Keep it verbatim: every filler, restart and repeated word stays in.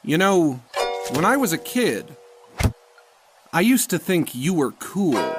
You know, when I was a kid, I used to think you were cool.